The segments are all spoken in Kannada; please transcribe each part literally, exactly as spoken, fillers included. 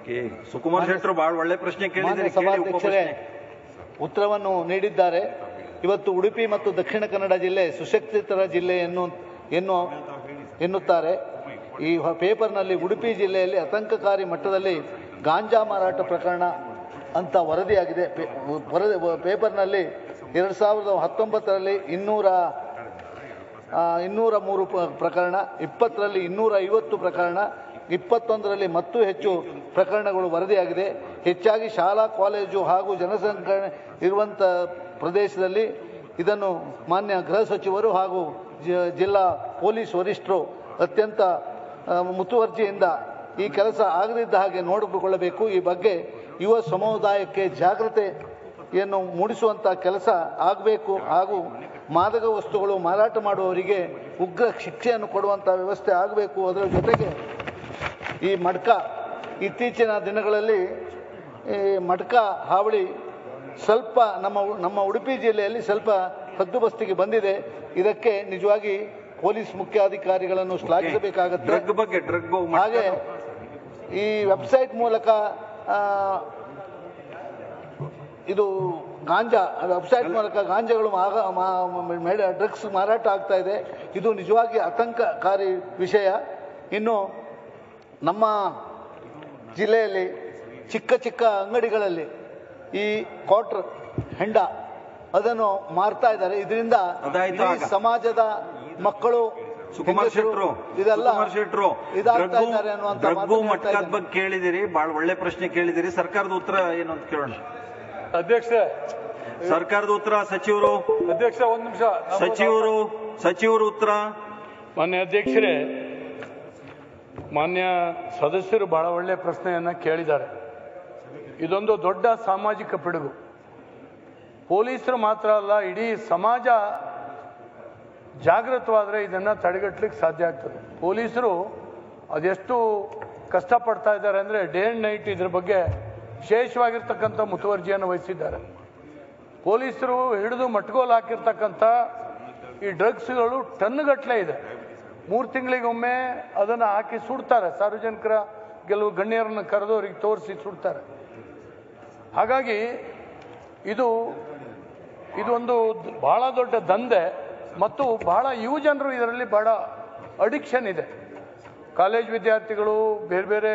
ಸುಕುಮಾರ್ ಶೆಟ್ಟರು ಬಹಳ ಒಳ್ಳೆ ಪ್ರಶ್ನೆ ಕೇಳಿದ್ದಾರೆ. ಸಭಾಧ್ಯಕ್ಷರೇ ಉತ್ತರವನ್ನು ನೀಡಿದ್ದಾರೆ. ಇವತ್ತು ಉಡುಪಿ ಮತ್ತು ದಕ್ಷಿಣ ಕನ್ನಡ ಜಿಲ್ಲೆ ಸುಶಿಕ್ಷಿತರ ಜಿಲ್ಲೆ ಎನ್ನು ಎನ್ನು ಎನ್ನುತ್ತಾರೆ. ಈ ಪೇಪರ್ನಲ್ಲಿ ಉಡುಪಿ ಜಿಲ್ಲೆಯಲ್ಲಿ ಆತಂಕಕಾರಿ ಮಟ್ಟದಲ್ಲಿ ಗಾಂಜಾ ಮಾರಾಟ ಪ್ರಕರಣ ಅಂತ ವರದಿಯಾಗಿದೆ. ವರದಿ ಪೇಪರ್ನಲ್ಲಿ ಎರಡು ಸಾವಿರದ ಹತ್ತೊಂಬತ್ತರಲ್ಲಿ ಇನ್ನೂರ ಇನ್ನೂರ ಮೂರು ಪ್ರಕರಣ, ಇಪ್ಪತ್ತರಲ್ಲಿ ಇನ್ನೂರ ಐವತ್ತು ಪ್ರಕರಣ, ಇಪ್ಪತ್ತೊಂದರಲ್ಲಿ ಮತ್ತೂ ಹೆಚ್ಚು ಪ್ರಕರಣಗಳು ವರದಿಯಾಗಿದೆ. ಹೆಚ್ಚಾಗಿ ಶಾಲಾ ಕಾಲೇಜು ಹಾಗೂ ಜನಸಂಖ್ಯೆ ಇರುವಂಥ ಪ್ರದೇಶದಲ್ಲಿ ಇದನ್ನು ಮಾನ್ಯ ಗೃಹ ಸಚಿವರು ಹಾಗೂ ಜಿಲ್ಲಾ ಪೊಲೀಸ್ ವರಿಷ್ಠರು ಅತ್ಯಂತ ಮುತುವರ್ಜಿಯಿಂದ ಈ ಕೆಲಸ ಆಗದಿದ್ದ ಹಾಗೆ ನೋಡಿಕೊಳ್ಳಬೇಕು. ಈ ಬಗ್ಗೆ ಯುವ ಸಮುದಾಯಕ್ಕೆ ಜಾಗೃತೆಯನ್ನು ಮೂಡಿಸುವಂಥ ಕೆಲಸ ಆಗಬೇಕು ಹಾಗೂ ಮಾದಕ ವಸ್ತುಗಳು ಮಾರಾಟ ಮಾಡುವವರಿಗೆ ಉಗ್ರ ಶಿಕ್ಷೆಯನ್ನು ಕೊಡುವಂಥ ವ್ಯವಸ್ಥೆ ಆಗಬೇಕು. ಅದರ ಜೊತೆಗೆ ಈ ಮಡ್ಕ ಇತ್ತೀಚಿನ ದಿನಗಳಲ್ಲಿ ಈ ಮಡ್ಕ ಹಾವಳಿ ಸ್ವಲ್ಪ ನಮ್ಮ ನಮ್ಮ ಉಡುಪಿ ಜಿಲ್ಲೆಯಲ್ಲಿ ಸ್ವಲ್ಪ ಹದ್ದುಬಸ್ತಿಗೆ ಬಂದಿದೆ. ಇದಕ್ಕೆ ನಿಜವಾಗಿ ಪೊಲೀಸ್ ಮುಖ್ಯಾಧಿಕಾರಿಗಳನ್ನು ಶ್ಲಾಘಿಸಬೇಕಾಗುತ್ತೆ. ಹಾಗೆ ಈ ವೆಬ್ಸೈಟ್ ಮೂಲಕ ಇದು ಗಾಂಜಾ ವೆಬ್ಸೈಟ್ ಮೂಲಕ ಗಾಂಜಾಗಳು ಡ್ರಗ್ಸ್ ಮಾರಾಟ ಆಗ್ತಾ ಇದೆ. ಇದು ನಿಜವಾಗಿ ಆತಂಕಕಾರಿ ವಿಷಯ. ಇನ್ನು ನಮ್ಮ ಜಿಲ್ಲೆಯಲ್ಲಿ ಚಿಕ್ಕ ಚಿಕ್ಕ ಅಂಗಡಿಗಳಲ್ಲಿ ಈ ಕ್ವಾರ್ಟರ್ ಹೆಂಡ ಅದನ್ನು ಮಾರ್ತಾ ಇದ್ದಾರೆ. ಇದರಿಂದ ಸಮಾಜದ ಮಕ್ಕಳು ಇದೆಲ್ಲ ಇದಾಗ್ತಾ ಇದ್ದಾರೆ ಅನ್ನುವಂತ ಬಗ್ಗೆ ಕೇಳಿದಿರಿ. ಬಹಳ ಒಳ್ಳೆ ಪ್ರಶ್ನೆ ಕೇಳಿದಿರಿ. ಸರ್ಕಾರದ ಉತ್ತರ ಏನು ಅಂತ ಕೇಳೋಣ. ಅಧ್ಯಕ್ಷ, ಸರ್ಕಾರದ ಉತ್ತರ ಸಚಿವರು. ಅಧ್ಯಕ್ಷ ಒಂದು ನಿಮಿಷ. ಸಚಿವರು ಸಚಿವರು ಉತ್ತರ. ಮಾನ್ಯ ಅಧ್ಯಕ್ಷರೇ, ಮಾನ್ಯ ಸದಸ್ಯರು ಬಹಳ ಒಳ್ಳೆ ಪ್ರಶ್ನೆಯನ್ನ ಕೇಳಿದ್ದಾರೆ. ಇದೊಂದು ದೊಡ್ಡ ಸಾಮಾಜಿಕ ಪಿಡುಗು. ಪೊಲೀಸರು ಮಾತ್ರ ಅಲ್ಲ, ಇಡೀ ಸಮಾಜ ಜಾಗೃತವಾದರೆ ಇದನ್ನು ತಡೆಗಟ್ಟಲಿಕ್ಕೆ ಸಾಧ್ಯ ಆಗ್ತದೆ. ಪೊಲೀಸರು ಅದೆಷ್ಟು ಕಷ್ಟಪಡ್ತಾ ಇದ್ದಾರೆ ಅಂದರೆ ಡೇ ಆ್ಯಂಡ್ ನೈಟ್ ಇದ್ರ ಬಗ್ಗೆ ವಿಶೇಷವಾಗಿರ್ತಕ್ಕಂಥ ಮುತುವರ್ಜಿಯನ್ನು ವಹಿಸಿದ್ದಾರೆ. ಪೊಲೀಸರು ಹಿಡಿದು ಮಟ್ಗೋಲು ಹಾಕಿರ್ತಕ್ಕಂಥ ಈ ಡ್ರಗ್ಸ್ಗಳು ಟನ್ಗಟ್ಟಲೆ ಇದೆ. ಮೂರು ತಿಂಗಳಿಗೊಮ್ಮೆ ಅದನ್ನು ಹಾಕಿ ಸುಡ್ತಾರೆ. ಸಾರ್ವಜನಿಕರ ಕೆಲವು ಗಣ್ಯರನ್ನು ಕರೆದು ಅವರಿಗೆ ತೋರಿಸಿ ಸುಡ್ತಾರೆ. ಹಾಗಾಗಿ ಇದು ಇದು ಒಂದು ಬಹಳ ದೊಡ್ಡ ದಂಧೆ ಮತ್ತು ಬಹಳ ಯುವ ಜನರು ಇದರಲ್ಲಿ ಬಹಳ ಅಡಿಕ್ಷನ್ ಇದೆ. ಕಾಲೇಜ್ ವಿದ್ಯಾರ್ಥಿಗಳು, ಬೇರೆ ಬೇರೆ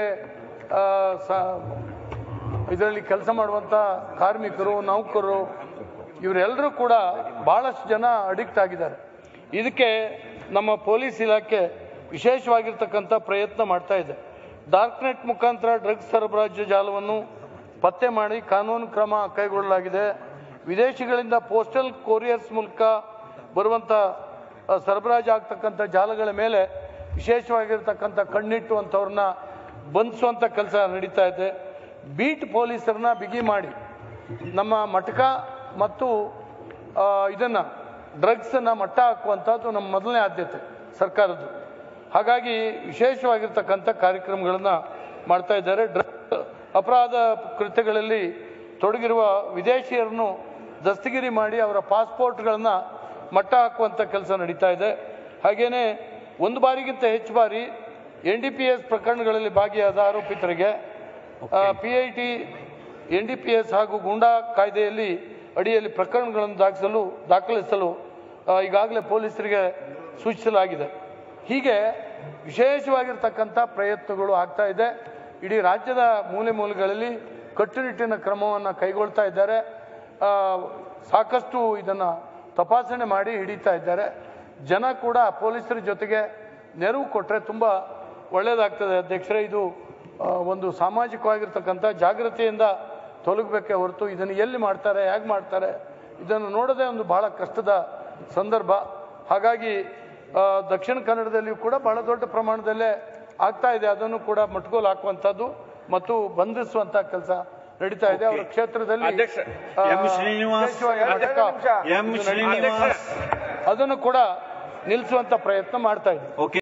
ಇದರಲ್ಲಿ ಕೆಲಸ ಮಾಡುವಂಥ ಕಾರ್ಮಿಕರು, ನೌಕರರು, ಇವರೆಲ್ಲರೂ ಕೂಡ ಭಾಳಷ್ಟು ಜನ ಅಡಿಕ್ಟ್ ಆಗಿದ್ದಾರೆ. ಇದಕ್ಕೆ ನಮ್ಮ ಪೊಲೀಸ್ ಇಲಾಖೆ ವಿಶೇಷವಾಗಿರ್ತಕ್ಕಂಥ ಪ್ರಯತ್ನ ಮಾಡ್ತಾ ಇದೆ. ಡಾರ್ಕ್ ನೆಟ್ ಮುಖಾಂತರ ಡ್ರಗ್ಸ್ ಸರಬರಾಜು ಜಾಲವನ್ನು ಪತ್ತೆ ಮಾಡಿ ಕಾನೂನು ಕ್ರಮ ಕೈಗೊಳ್ಳಲಾಗಿದೆ. ವಿದೇಶಿಗಳಿಂದ ಪೋಸ್ಟಲ್ ಕೊರಿಯರ್ಸ್ ಮೂಲಕ ಬರುವಂಥ ಸರಬರಾಜು ಆಗ್ತಕ್ಕಂಥ ಜಾಲಗಳ ಮೇಲೆ ವಿಶೇಷವಾಗಿರ್ತಕ್ಕಂಥ ಕಣ್ಣಿಟ್ಟುವಂಥವ್ರನ್ನ ಬಂಧಿಸುವಂಥ ಕೆಲಸ ನಡೀತಾ ಇದೆ. ಬೀಟ್ ಪೊಲೀಸರನ್ನ ಬಿಗಿ ಮಾಡಿ ನಮ್ಮ ಮಟಕ ಮತ್ತು ಇದನ್ನು ಡ್ರಗ್ಸನ್ನು ಮಟ್ಟ ಹಾಕುವಂಥದ್ದು ನಮ್ಮ ಮೊದಲನೇ ಆದ್ಯತೆ ಸರ್ಕಾರದ್ದು. ಹಾಗಾಗಿ ವಿಶೇಷವಾಗಿರ್ತಕ್ಕಂಥ ಕಾರ್ಯಕ್ರಮಗಳನ್ನು ಮಾಡ್ತಾ ಇದ್ದಾರೆ. ಡ್ರಗ್ಸ್ ಅಪರಾಧ ಕೃತ್ಯಗಳಲ್ಲಿ ತೊಡಗಿರುವ ವಿದೇಶಿಯರನ್ನು ದಸ್ತಗಿರಿ ಮಾಡಿ ಅವರ ಪಾಸ್ಪೋರ್ಟ್ಗಳನ್ನು ಮಟ್ಟ ಹಾಕುವಂಥ ಕೆಲಸ ನಡೀತಾ ಇದೆ. ಹಾಗೆಯೇ ಒಂದು ಬಾರಿಗಿಂತ ಹೆಚ್ಚು ಬಾರಿ ಎನ್ ಡಿ ಪಿ ಎಸ್ ಪ್ರಕರಣಗಳಲ್ಲಿ ಭಾಗಿಯಾದ ಆರೋಪಿತರಿಗೆ P I T, N D P S ಹಾಗೂ ಗೂಂಡಾ ಕಾಯ್ದೆಯಲ್ಲಿ ಅಡಿಯಲ್ಲಿ ಪ್ರಕರಣಗಳನ್ನು ದಾಖಲಿಸಲು ದಾಖಲಿಸಲು ಈಗಾಗಲೇ ಪೊಲೀಸರಿಗೆ ಸೂಚಿಸಲಾಗಿದೆ. ಹೀಗೆ ವಿಶೇಷವಾಗಿರ್ತಕ್ಕಂಥ ಪ್ರಯತ್ನಗಳು ಆಗ್ತಾ ಇದೆ. ಇಡೀ ರಾಜ್ಯದ ಮೂಲೆ ಮೂಲೆಗಳಲ್ಲಿ ಕಟ್ಟುನಿಟ್ಟಿನ ಕ್ರಮವನ್ನು ಕೈಗೊಳ್ತಾ ಇದ್ದಾರೆ. ಸಾಕಷ್ಟು ಇದನ್ನು ತಪಾಸಣೆ ಮಾಡಿ ಹಿಡಿತಾ ಇದ್ದಾರೆ. ಜನ ಕೂಡ ಪೊಲೀಸರ ಜೊತೆಗೆ ನೆರವು ಕೊಟ್ಟರೆ ತುಂಬ ಒಳ್ಳೆಯದಾಗ್ತದೆ. ಅಧ್ಯಕ್ಷರೇ, ಇದು ಒಂದು ಸಾಮಾಜಿಕವಾಗಿರ್ತಕ್ಕಂಥ ಜಾಗೃತಿಯಿಂದ ತೊಲಗಬೇಕೇ ಹೊರತು ಇದನ್ನು ಎಲ್ಲಿ ಮಾಡ್ತಾರೆ, ಹೇಗೆ ಮಾಡ್ತಾರೆ, ಇದನ್ನು ನೋಡೋದೇ ಒಂದು ಬಹಳ ಕಷ್ಟದ ಸಂದರ್ಭ. ಹಾಗಾಗಿ ದಕ್ಷಿಣ ಕನ್ನಡದಲ್ಲಿಯೂ ಕೂಡ ಬಹಳ ದೊಡ್ಡ ಪ್ರಮಾಣದಲ್ಲೇ ಆಗ್ತಾ ಇದೆ. ಅದನ್ನು ಕೂಡ ಮಟ್ಗೋಲು ಹಾಕುವಂಥದ್ದು ಮತ್ತು ಬಂಧಿಸುವಂಥ ಕೆಲಸ ನಡೀತಾ ಇದೆ. ಅವರ ಕ್ಷೇತ್ರದಲ್ಲಿ ಅದನ್ನು ಕೂಡ ನಿಲ್ಲಿಸುವಂಥ ಪ್ರಯತ್ನ ಮಾಡ್ತಾ ಇದೆ.